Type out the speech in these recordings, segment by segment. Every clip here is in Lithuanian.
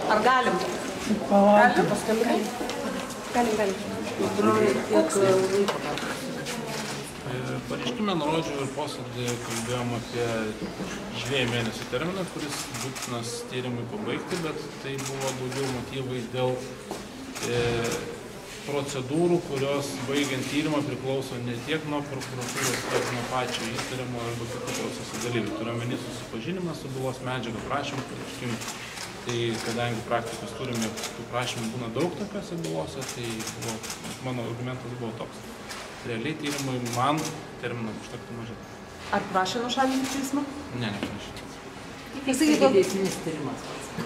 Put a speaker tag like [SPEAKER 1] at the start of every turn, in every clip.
[SPEAKER 1] Ar galim? Galim paskambinti? Galim. Koks laiko?
[SPEAKER 2] Pareiškime nurodžiau ir posėdį kalbėjom apie 2 mėnesių terminą, kuris būtinas tyrimui pabaigti, bet tai buvo daugiau motyvai dėl procedūrų, kurios baigiant tyrimą priklauso ne tiek nuo prokuratūros, tiek nuo pačio įtariamo arba kitų proceso dalyvių. Turiu omeny susipažinimas su bylos medžiaga, prašymų pareiškimų. Tai kadangi praktikos turime, tų prašymų būna daug tokiose bylose, tai mano argumentas buvo toks. Realiai tyrimui man terminą užtektų mažiau.
[SPEAKER 1] Ar prašė nušalinti teismą?
[SPEAKER 2] Ne, neprašė.
[SPEAKER 3] Kas ikiteisminis tyrimas?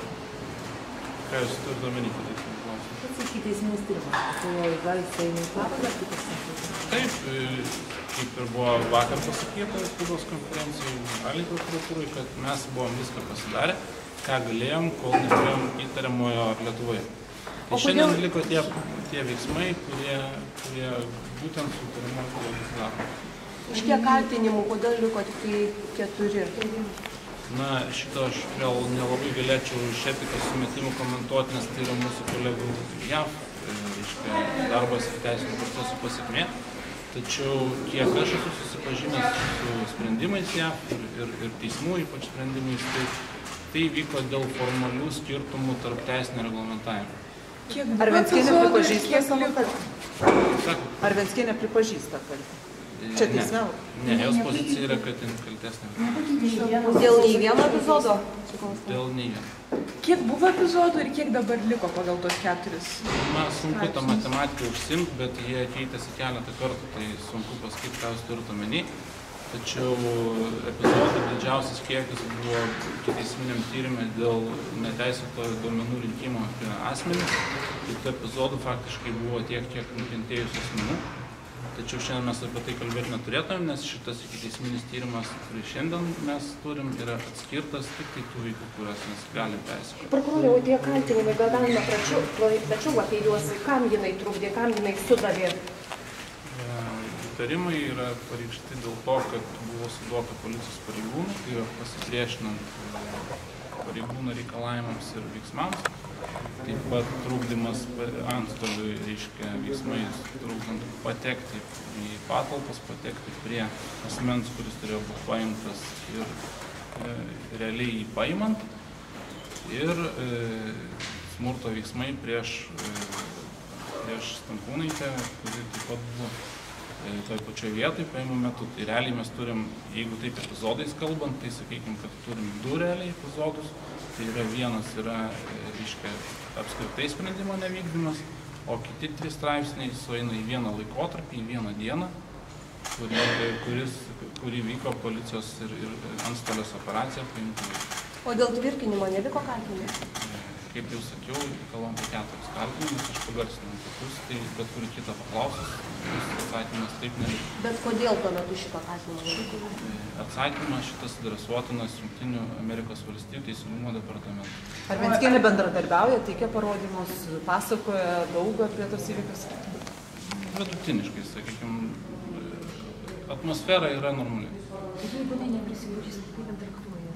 [SPEAKER 2] Ką jūs turite omeny, kad teisminis klausimas?
[SPEAKER 3] Kas ikiteisminis tyrimas? Tai gal jisai neįpapėlė, kaip aš sakau?
[SPEAKER 2] Taip, kaip ir buvo vakar pasakyta spaudos konferencijai generalinei prokuratūrai, kad mes buvom viską pasidarę, ką galėjom, kol neturėjom įtariamojo Lietuvoje. Tai šiandien liko tie veiksmai, kurie būtent su įtariamojo kolegos daro.
[SPEAKER 1] Iš kiek kaltinimų, kodėl liko tik tai 4?
[SPEAKER 2] Na, šito aš vėl nelabai galėčiau iš etikos sumetimų komentuoti, nes tai yra mūsų kolegų JAV, darbas ir teisinio proceso pasekmė. Tačiau kiek aš esu susipažinęs su sprendimais JAV ir teismų, ypač sprendimais, tai vyko dėl formalių skirtumų tarp teisinio reglamentavimo.
[SPEAKER 1] Ar Venckienė pripažįsta savo kaltę? Ar Venckienė pripažįsta kaltę? Čia teisme?
[SPEAKER 2] Ne, jos pozicija yra, kad jin kaltesnė.
[SPEAKER 1] Dėl nei vieno epizodo?
[SPEAKER 2] Dėl nei vieno.
[SPEAKER 4] Kiek buvo epizodų ir kiek dabar liko pagal tos 4?
[SPEAKER 2] Na, sunku tą matematiką užsimti, bet jie keitėsi keletą kartų, tai sunku pasakyti, ką jūs turite omeny. Tačiau epizodų didžiausias kiekis buvo ikiteisminiam tyrime dėl neteisėto duomenų rinkimo apie asmenis. Tai tų epizodų faktiškai buvo tiek nukentėjusių asmenų. Tačiau šiandien mes apie tai kalbėti neturėtumėm, nes šitas ikiteisminis tyrimas, kurį šiandien mes turim, yra atskirtas tik tai tų veikų, kurias mes galim persikoti.
[SPEAKER 1] Prokurorė, o tie kaltinimai, gal galime plačiau apie juos, kam jinai trukdė, kam jinai sudavė?
[SPEAKER 2] Įtarimai yra pareikšti dėl to, kad buvo suduota policijos pareigūnų, tai yra pasipriešinant pareigūnų reikalavimams ir veiksmams. Taip pat trukdymas antstoliui, reiškia veiksmais, trukdant patekti į patalpas, patekti prie asmens, kuris turėjo būti paimtas ir realiai jį paimant. Ir smurto veiksmai prieš Stankūnaitę, kuri taip pat buvo toj pačioj vietoj paimų metu. Tai realiai mes turim, jeigu taip epizodais kalbant, tai sakykime, kad turim 2 realiai epizodus. Tai yra vienas yra, reiškia, apskritai sprendimo nevykdymas, o kiti 3 straipsniai sueina į vieną laikotarpį, į vieną dieną, kuri vyko policijos ir antstolės operacija paimti.
[SPEAKER 1] O dėl tvirkinimo neliko kaltinimų?
[SPEAKER 2] Kaip jau sakiau, kalbam apie 4 kaltinimus, aš pagarsinau tokius, tai bet kurį kitą paklausus, atsakymas taip neliko.
[SPEAKER 1] Bet kodėl tuo metu šito kaltinimo neliko?
[SPEAKER 2] Atsakymas šitas adresuotinas Jungtinių Amerikos valstijų teisingumo departamentui.
[SPEAKER 5] Ar Venckienė bendradarbiauja, teikia parodymus, pasakoja daug apie tos įvykius?
[SPEAKER 2] Vidutiniškai, sakykime, atmosfera yra normali.
[SPEAKER 3] Jeigu neprisipažįsta, kaip traktuoja?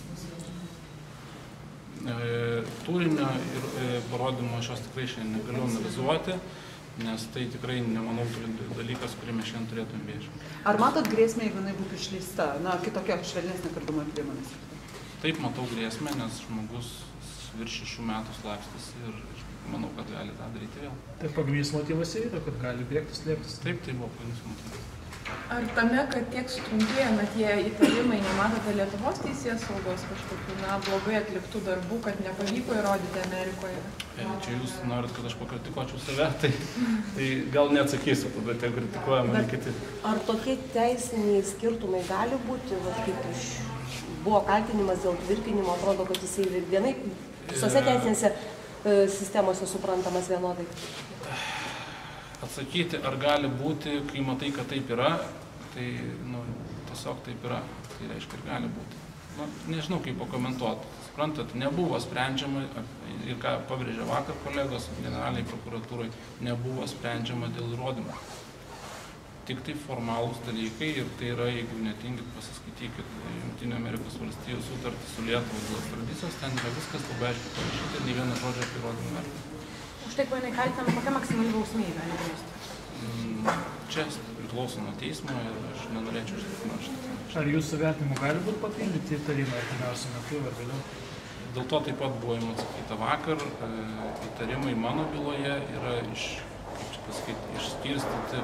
[SPEAKER 2] Turinio ir parodymo aš jos tikrai šiandien negaliu analizuoti, nes tai tikrai nemanau dalykas, kurį mes šiandien turėtume viešinti.
[SPEAKER 5] Ar matot grėsmę, jeigu jinai būtų išleista? Na, kitokia švelnesnė kardomoji priemonė.
[SPEAKER 2] Taip, matau grėsmę, nes žmogus virš 6 metų slapstys ir manau, kad gali tą daryti vėl.
[SPEAKER 6] Tai pagrindinis motyvas yra, kad gali bėgti, slėptis.
[SPEAKER 2] Taip, tai buvo pagrindinis motyvas.
[SPEAKER 4] Ar tame, kad tiek sutrumpėjo, net tie įtarimai, nematote Lietuvos teisės saugos kažkokių, blogai atliktų darbų, kad nepavyko įrodyti Amerikoje?
[SPEAKER 2] Čia jūs norit, kad aš pakritikuočiau save, tai gal neatsakysiu, tada tie kritikuoja mane kiti.
[SPEAKER 1] Ar tokie teisiniai skirtumai gali būti, kaip buvo kaltinimas dėl tvirkinimo, atrodo, kad jisai vienai visose teisinėse sistemose suprantamas vienodai?
[SPEAKER 2] Atsakyti, ar gali būti, kai matai, kad taip yra, tai tiesiog taip yra. Tai reiškia, ir gali būti. Nežinau, kaip pakomentuoti. Suprantat, nebuvo sprendžiama, ir ką pabrėžė vakar kolegos generaliniai prokuratūrai, nebuvo sprendžiama dėl įrodymų. tik tai formalūs dalykai ir tai yra, jeigu netingit, pasiskaitykit Jungtinių Amerikos valstijų sutartį su Lietuva dėl ekstradicijos, ten yra viskas labai aiškiai parašyta ir nei vieną žodžio apie įrodymų vertinimą.
[SPEAKER 7] Už tai, ko jinai kaltinama, kokia maksimali bausmė gali grėsti?
[SPEAKER 2] Čia priklauso nuo teismo ir aš nenorėčiau šitą.
[SPEAKER 6] Ar jūsų vertinimu gali būti papildyti įtarimai artimiausiu metu ar vėliau?
[SPEAKER 2] Dėl to taip pat buvo jums atsakyta vakar. Įtarimai mano byloje yra išskirstyti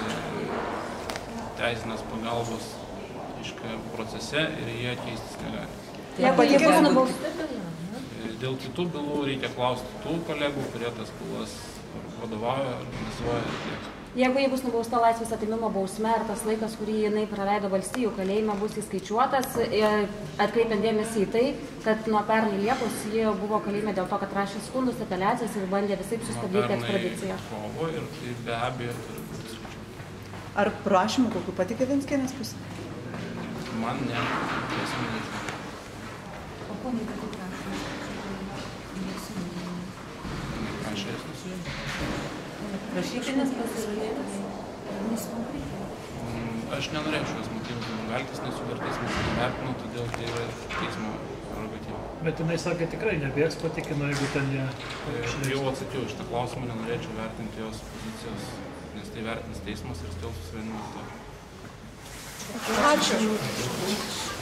[SPEAKER 2] teisinės pagalbos procese ir jie keistis negali.
[SPEAKER 7] Jeigu jie bus nubausti,
[SPEAKER 2] Dėl kitų bylų reikia klausti tų kolegų, kurie tas bylas vadovauja, organizuoja ir atlieka.
[SPEAKER 7] jeigu jie bus nubausta laisvės atėmimo bausme ir tas laikas, kurį jinai praleido Valstijų kalėjime, bus įskaičiuotas, atkreipiant dėmesį į tai, kad nuo pernai Liepos jie buvo kalėjime dėl to, kad rašė skundus, apeliacijas ir bandė visaip sustabdyti ekstradiciją.
[SPEAKER 2] Kovo ir tai be abejo turi būti skaičiuota.
[SPEAKER 5] Ar prašymų kokių patikė Venckienės pusė?
[SPEAKER 2] Man ne, tiesą nežinau.
[SPEAKER 7] O ko nepatikė prašymą?
[SPEAKER 2] Aš esu su jais.
[SPEAKER 1] Rašytinis pasirašytas.
[SPEAKER 2] Aš nenorėčiau jos motyvus nugaltis, nes jų dar teismas nevertino, todėl tai yra teismo prerogatyva.
[SPEAKER 6] Bet jinai sakė, tikrai nebėgs, patikino, jeigu ten jie...
[SPEAKER 2] Jau atsakiau šitą klausimą, nenorėčiau vertinti jos pozicijos, nes tai vertins teismas ir stėl susivenimas to.
[SPEAKER 4] Ačiū.